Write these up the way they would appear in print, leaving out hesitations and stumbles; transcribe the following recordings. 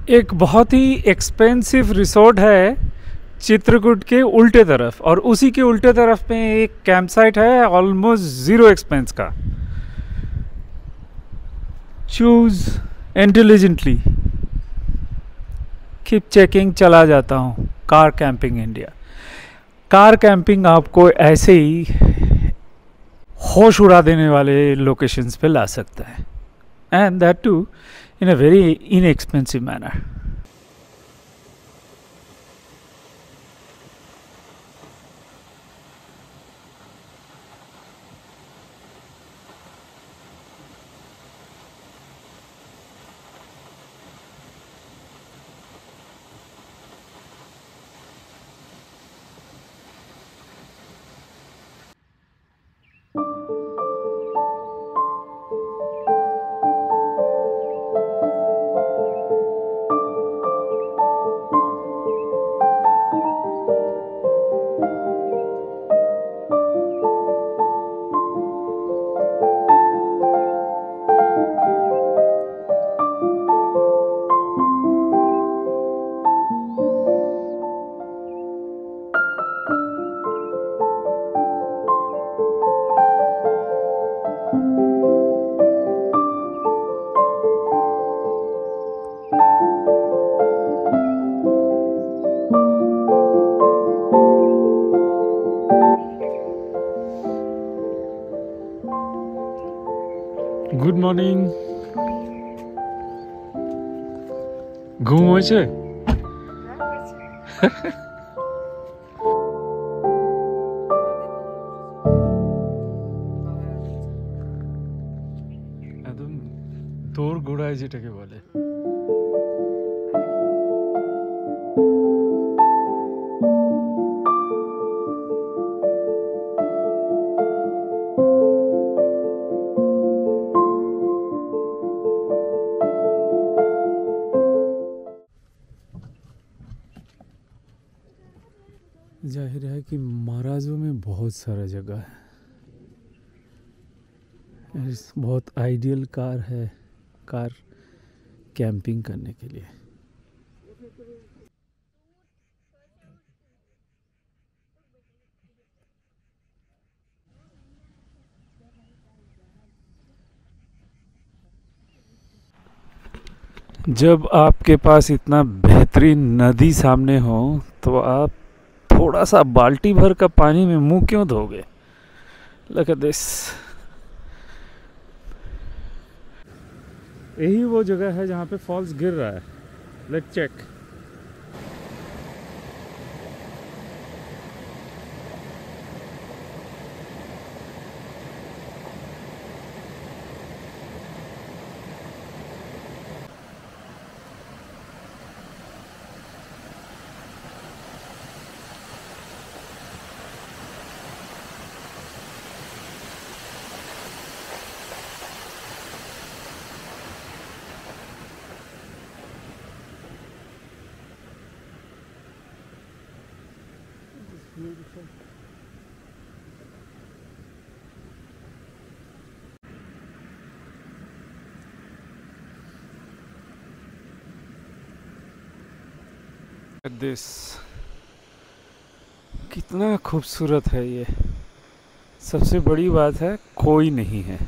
एक बहुत ही expensive resort है चित्रकूट के उल्टे तरफ, और उसी के उल्टे तरफ में एक कैंप साइट है ऑलमोस्ट ज़ीरो एक्सपेंस का। चूज इंटेलिजेंटली, कीप चेकिंग, चला जाता हूँ। Car camping India. Car camping आपको ऐसे ही होश उड़ा देने वाले लोकेशंस पे ला सकता है, and that too in a very inexpensive manner. Good morning. घूम હોય છે? একদম দৌড় ঘোড়ায় যেটাকে বলে। जाहिर है कि महाराजों में बहुत सारा जगह है, बहुत आइडियल कार है कार कैंपिंग करने के लिए। जब आपके पास इतना बेहतरीन नदी सामने हो तो आप थोड़ा सा बाल्टी भर का पानी में मुंह क्यों धोगे? Look at this। यही वो जगह है जहाँ पे फॉल्स गिर रहा है। Let's check. Beautiful। दिस कितना खूबसूरत है ये। सबसे बड़ी बात है कोई नहीं है।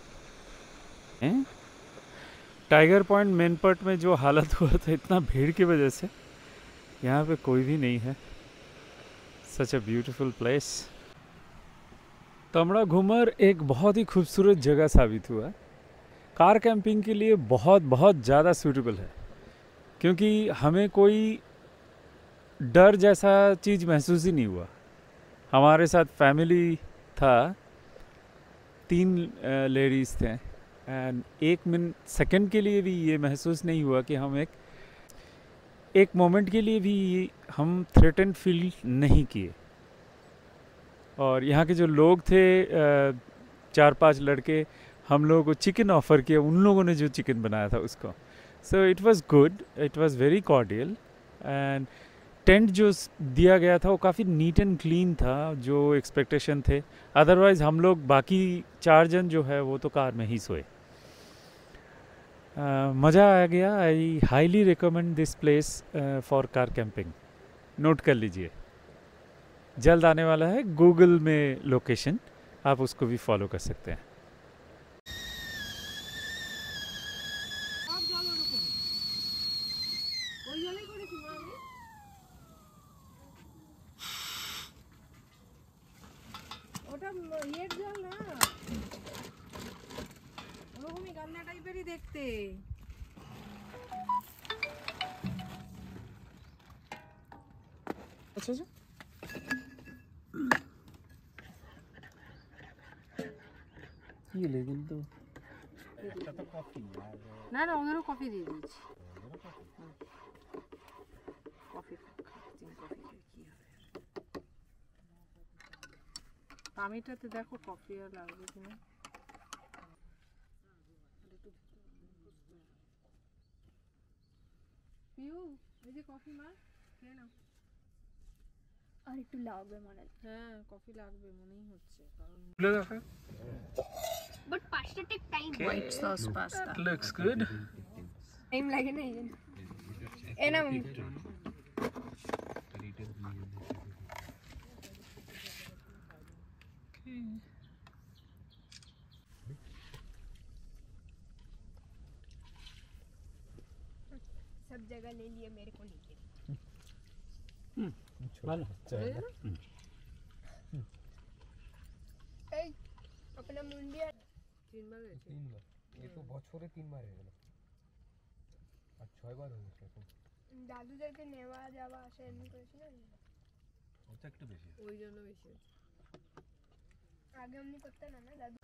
टाइगर पॉइंट मेन पॉइंट में जो हालत हुआ था इतना भीड़ की वजह से, यहाँ पे कोई भी नहीं है। Such a beautiful place. Tamda Ghumar एक बहुत ही खूबसूरत जगह साबित हुआ। कार कैंपिंग के लिए बहुत बहुत ज़्यादा सूटेबल है, क्योंकि हमें कोई डर जैसा चीज़ महसूस ही नहीं हुआ। हमारे साथ फैमिली था, 3 लेडीज़ थे, एंड 1 सेकंड के लिए भी ये महसूस नहीं हुआ कि हम एक मोमेंट के लिए भी हम थ्रेटन फील नहीं किए। और यहाँ के जो लोग थे 4-5 लड़के, हम लोगों को चिकन ऑफ़र किया, उन लोगों ने जो चिकन बनाया था उसको। So it was good, it was very cordial. And tent जो दिया गया था वो काफ़ी नीट एंड क्लीन था, जो एक्सपेक्टेशन थे। अदरवाइज़ हम लोग बाकी 4 जन जो है वो तो कार में ही सोए। मज़ा आ गया। I highly recommend this place for car camping. Note कर लीजिए, जल्द आने वाला है गूगल में लोकेशन, आप उसको भी फॉलो कर सकते हैं। ওটা ইয়ের জল না, ওরকমই গান্না টাইপেরই দেখতে। আচ্ছা আচ্ছা, কি লেগেল তো না না ওদেরও কফি দিয়ে দিয়েছি। কফি খাচ্ছি, কফি কি হবে? আমিটাতে দেখো কফি আর লাগবে কিনা। পিউ, এই যে কফি মা খেয়ে নাও। আর একটু লাগবে মনে হয়, হ্যাঁ কফি লাগবে মনেই হচ্ছে, কারণ but pasta take time. White sauce pasta looks good. Time লাগে না এই এ না सब जगह ले लिए, मेरे को नहीं ले। ভালো এই अपना मुंडिया 3 বার হয়েছে। 3 বার, এ তো বছরে 3 বার হয়ে গেল, আর 6 বার হয়ে গেছে এখন। দাদুদেরকে নেওয়া যাওয়া আসা এমনি করেছি না, ওটা একটু বেশি। ওই জন্য বেশি হয়েছে। আগে এমনি করতে না না দাদু।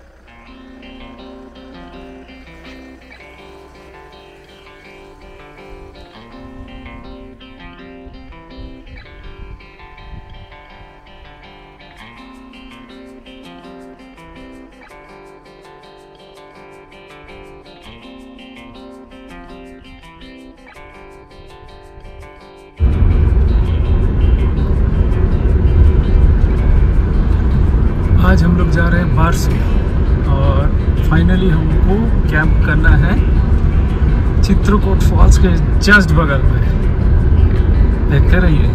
आज हम लोग जा रहे हैं बारसी और फाइनली हमको कैंप करना है चित्रकूट फॉल्स के जस्ट बगल में। देखते रहिए।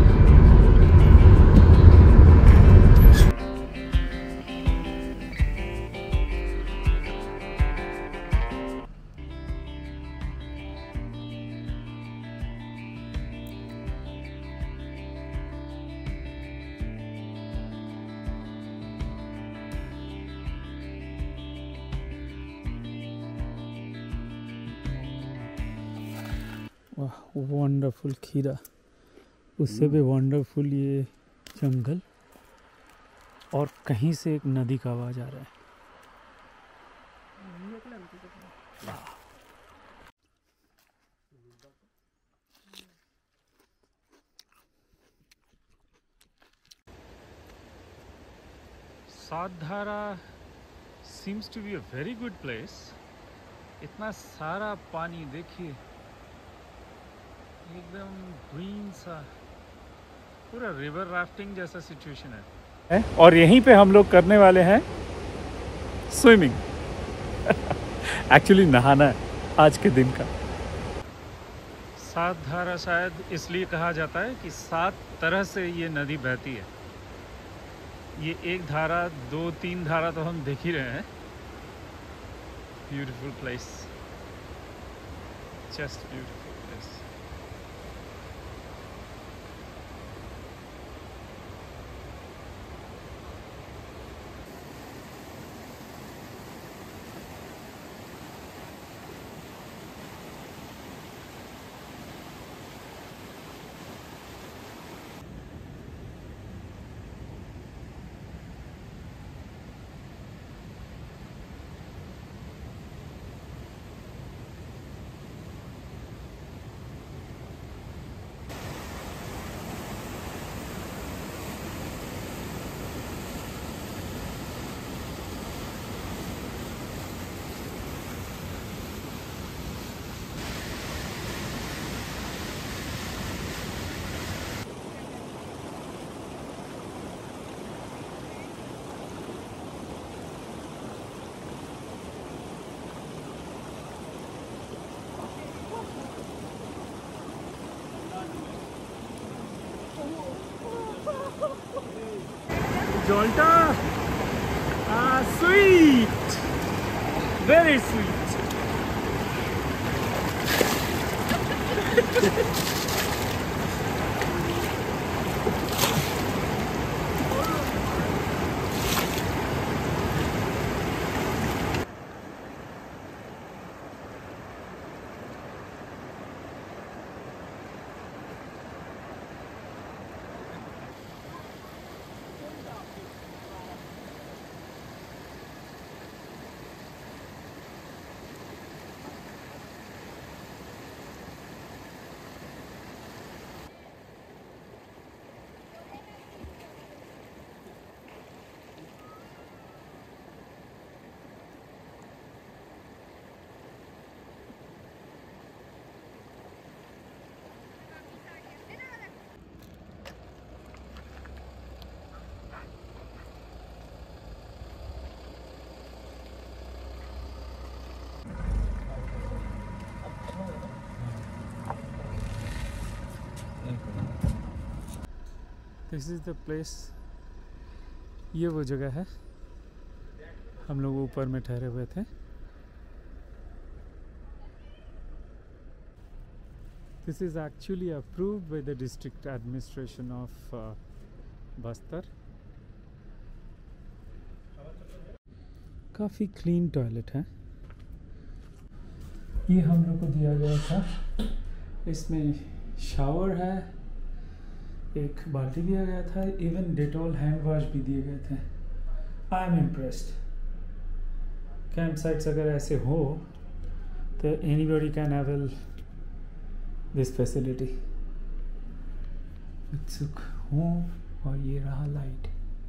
वाह, वंडरफुल खीरा, उससे भी वंडरफुल ये जंगल, और कहीं से एक नदी का आवाज आ रहा है। Satdhara seems to be a very good place। इतना सारा पानी देखिए, एकदम ग्रीन सा, पूरा रिवर राफ्टिंग जैसा सिचुएशन है। और यहीं पे हम लोग करने वाले हैं स्विमिंग। एक्चुअली नहाना है आज के दिन का। सात धारा शायद इसलिए कहा जाता है कि 7 तरह से ये नदी बहती है। ये एक धारा, 2-3 धारा तो हम देख ही रहे हैं। Beautiful place, just beautiful place. Jolta. Sweet. Very sweet. This is the place. ये वो जगह है, हम लोग ऊपर में ठहरे हुए थे। This is actually approved by the district administration of Bastar. काफ़ी क्लीन टॉयलेट है। ये हम लोग को दिया गया था। इसमें शावर है, एक बाल्टी दिया गया था, इवन डेटॉल हैंड वॉश भी दिए गए थे। I am impressed. Camp sites अगर ऐसे हो तो anybody can avail this facility. उत्सुक हूँ। और ये रहा लाइट।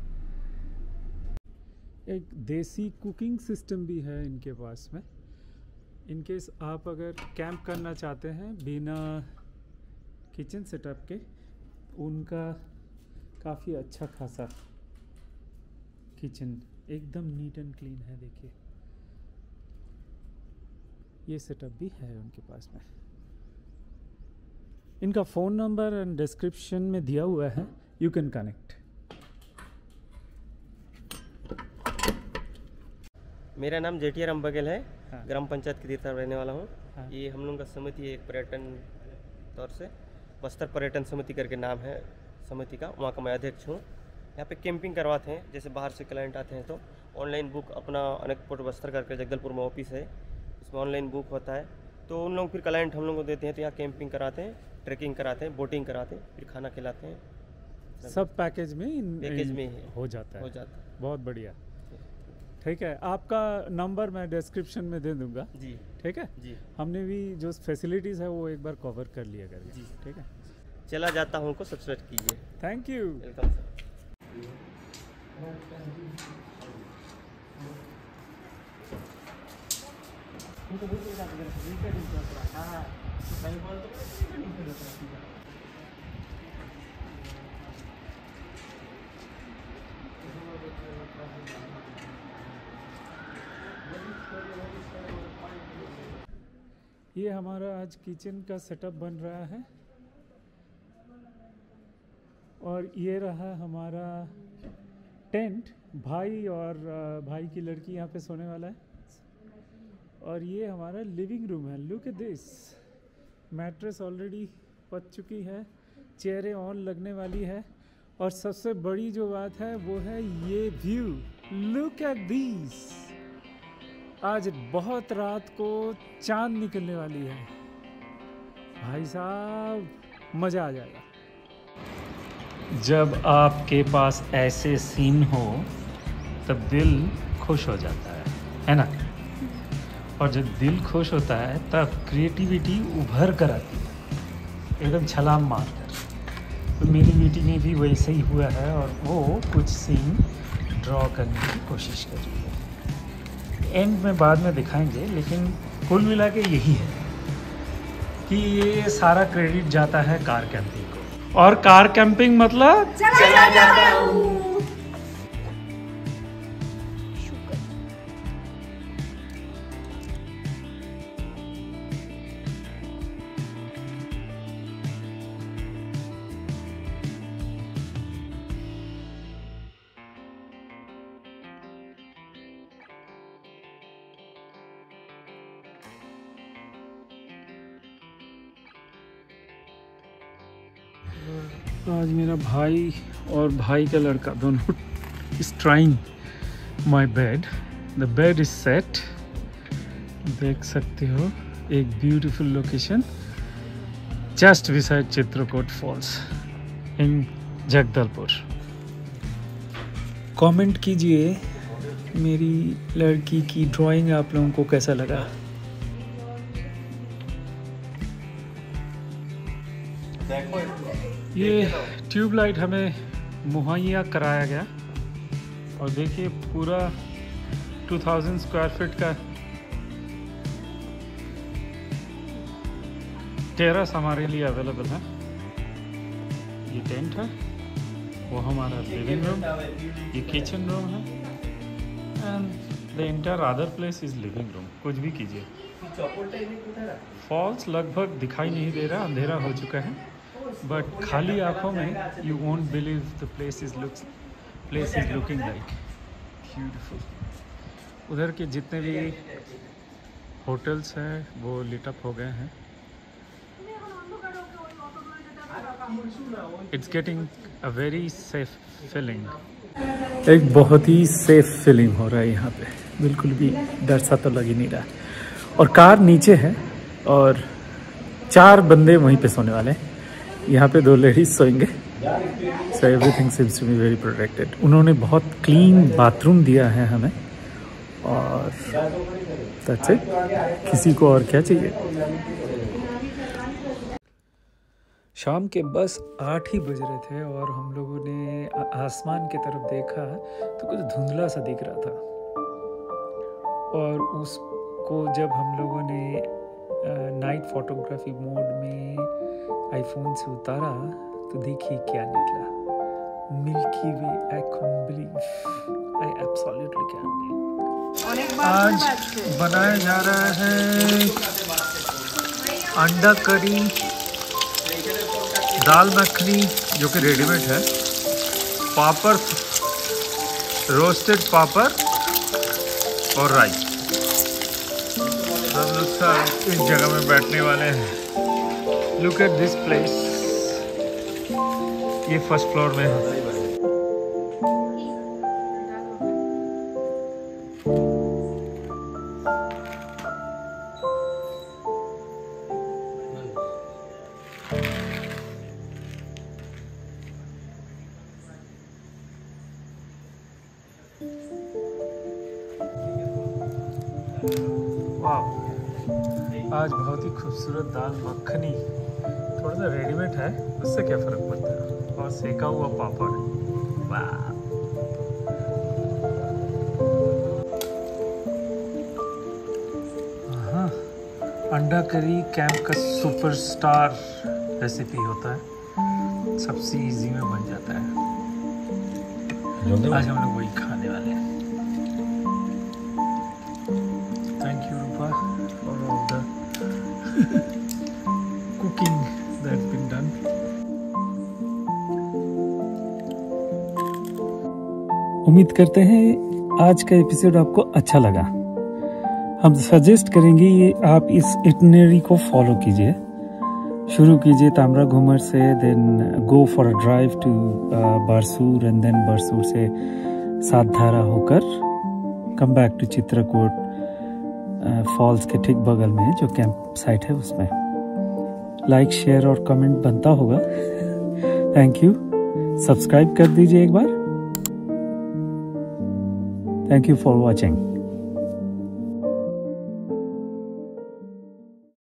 एक देसी कुकिंग सिस्टम भी है इनके पास में। इनकेस आप अगर कैंप करना चाहते हैं बिना किचन सेटअप के, उनका काफ़ी अच्छा खासा किचन एकदम नीट एंड क्लीन है। देखिए ये सेटअप भी है उनके पास में। इनका फ़ोन नंबर एंड डिस्क्रिप्शन में दिया हुआ है, यू कैन कनेक्ट। मेरा नाम जेठिया राम बघेल है। हाँ। ग्राम पंचायत की तीर्था रहने वाला हूँ। हाँ। ये हम लोगों का समिति है, एक पर्यटन तौर से बस्तर पर्यटन समिति करके नाम है समिति का, वहाँ का मैं अध्यक्ष हूँ। यहाँ पे कैंपिंग करवाते हैं, जैसे बाहर से क्लाइंट आते हैं तो ऑनलाइन बुक अपना अनेकपुर बस्तर करके जगदलपुर में ऑफिस है, उसमें ऑनलाइन बुक होता है। तो उन लोग फिर क्लाइंट हम लोग को देते हैं, तो यहाँ कैंपिंग कराते हैं, ट्रैकिंग कराते हैं, बोटिंग कराते हैं, फिर खाना खिलाते हैं। सब पैकेज में पैकेज में ही हो जाता है। हो जाता है। बहुत बढ़िया। ठीक है, आपका नंबर मैं डिस्क्रिप्शन में दे दूंगा। जी ठीक है जी। हमने भी जो फैसिलिटीज़ है वो एक बार कवर कर लिया करेंगे। जी। ठीक है, चला जाता हूँ को सब्सक्राइब कीजिए। Thank you. Welcome sir. ये हमारा आज किचन का सेटअप बन रहा है और ये रहा हमारा टेंट। भाई और भाई की लड़की यहाँ पे सोने वाला है। और ये हमारा लिविंग रूम है। Look at this, mattress already पच चुकी है, चेयरें ऑन लगने वाली है। और सबसे बड़ी जो बात है वो है ये व्यू। लुक एट दिस, आज बहुत रात को चांद निकलने वाली है। भाई साहब मज़ा आ जाएगा। जब आपके पास ऐसे सीन हो तब दिल खुश हो जाता है ना? और जब दिल खुश होता है तब क्रिएटिविटी उभर कर आती है, एकदम छलांग मार कर। तो मेरी मीटिंग में भी वैसे ही हुआ है और वो कुछ सीन ड्रॉ करने की कोशिश कर रही है। एंड में बाद में दिखाएंगे, लेकिन कुल मिला के यही है कि ये सारा क्रेडिट जाता है कार कैंपिंग को। और कार कैंपिंग मतलब चला जाता हूँ। आज मेरा भाई और भाई का लड़का दोनों is trying my bed. The bed is set, देख सकते हो एक beautiful location just beside Chitrakoot falls in Jagdalpur. Comment कीजिए मेरी लड़की की ड्राइंग आप लोगों को कैसा लगा। ये ट्यूबलाइट हमें मुहैया कराया गया और देखिए पूरा 2000 स्क्वायर फीट का टेरेस हमारे लिए अवेलेबल है। ये टेंट है, वो हमारा लिविंग रूम, ये किचन रूम है and the entire other place is living room. कुछ भी कीजिए। फॉल्स लगभग दिखाई नहीं दे रहा, अंधेरा हो चुका है, बट खाली आंखों में you won't believe the place is looking like beautiful. उधर के जितने भी होटल्स हैं वो लिट अप हो गए हैं। It's getting a very safe feeling. एक बहुत ही सेफ फीलिंग हो रहा है यहाँ पे, बिल्कुल भी डर सा तो लग ही नहीं रहा। और कार नीचे है और 4 बंदे वहीं पे सोने वाले हैं। यहाँ पे 2 लेडीज सोएंगे। So everything seems to be very protected. उन्होंने बहुत क्लीन बाथरूम दिया है हमें और दैट्स इट। किसी को और क्या चाहिए। शाम के बस 8 ही बज रहे थे और हम लोगों ने आसमान की तरफ देखा तो कुछ धुंधला सा दिख रहा था और उसको जब हम लोगों ने नाइट फोटोग्राफी मोड में आईफोन से उतारा तो देखिए क्या निकला। Milky Way. I can't believe, I absolutely can believe. आज बनाया जा रहा है अंडा करी, दाल मखनी जो कि रेडीमेड है, पापड़, रोस्टेड पापड़ और राइस। सब लोग इस जगह में बैठने वाले हैं। Look at this place. ये फर्स्ट फ्लोर में है। वाह, आज बहुत ही खूबसूरत दाल मखनी। थोड़ा सा रेडीमेड है, उससे क्या फ़र्क पड़ता है। और सेका हुआ पापड़। वाह, हाँ, अंडा करी कैंप का सुपरस्टार रेसिपी होता है, सबसे इजी में बन जाता है। आज हम लोग वही खाने वाले हैं। Thank you, Rupa, for all the cooking that's been done. उम्मीद करते हैं आज का एपिसोड आपको अच्छा लगा। हम सजेस्ट करेंगे ये आप इस इटिनरी को फॉलो कीजिए। शुरू कीजिए ताम्रा घूमर से, then go for a drive to Barsur and then Barsur से सातधारा होकर come back to Chitrakoot falls के ठीक बगल में जो कैंप साइट है उसमें। लाइक, शेयर और कमेंट बनता होगा। Thank you. सब्सक्राइब कर दीजिए एक बार। Thank you for watching.